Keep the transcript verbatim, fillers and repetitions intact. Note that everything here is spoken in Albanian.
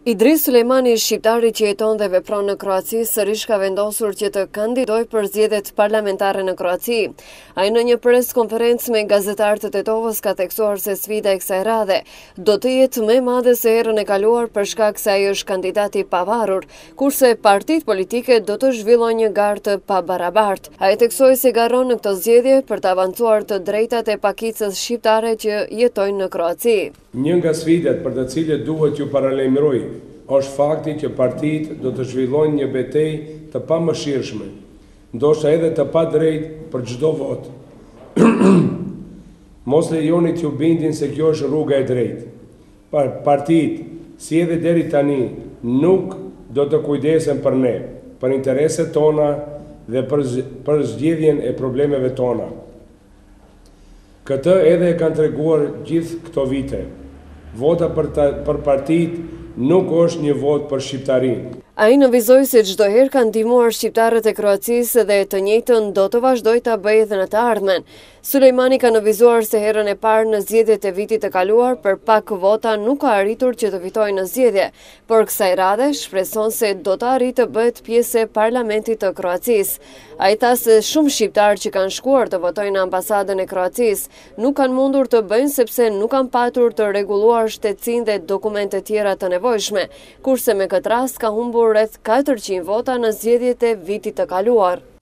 Idris Sulejmani, shqiptari që jeton dhe vepron në Kroaci, sërish ka vendosur që të kandidojë për zgjedhjet parlamentare në Kroaci. Ai në një preskonferencë me gazetarë të Tetovës ka theksuar se sfida e kësaj radhe do të jetë më e madhe se herën e kaluar për shkak se ai është kandidati i pavarur, kurse partitë politike do të zhvillojnë një garë të pabarabartë. Ai theksoi se garron në këto zgjedhje për të avancuar të drejtat e pakicës shqiptare që jetojnë në Kroaci. Një nga sfidat për të cilët duhet ju paralajmëroj është fakti që partitë do të zhvillojnë një betejë të pamëshirshme, ndoshta edhe të padrejtë për çdo vot. Mos lejoni t'ju bindin se kjo është rruga e drejtë. Partitë, si edhe deri tani, nuk do të kujdesen për ne, për intereset tona dhe për zgjidhjen e problemeve tona. Këtë edhe e kanë treguar gjithë këto vite. Vota për, për partitë nuk është një vot për shqiptarinë. Ai nënvizoi se çdo herë kanë ndihmuar shqiptarët e Kroacisë dhe të njëjtën do të vazhdojë ta bëjë edhe në të ardhmen. Sulejmani ka nënvizuar se herën e parë në zgjedhjet e vitit të kaluar për pak vota nuk ka arritur që të fitojë në zgjedhje, por kësaj radhe shpreson se do të arrijë të bëhet pjesë e parlamentit të Kroacisë. Ai tha se shumë shqiptarë që kanë shkuar të votojnë në ambasadën e Kroacisë nuk kanë mundur të bëjnë sepse nuk kanë patur të rregulluar shtetësinë dhe dokumente tjera të nevojshme, kurse me këtë rast ka humbur rreth katërqind vota në zgjedhjet e vitit të kaluar.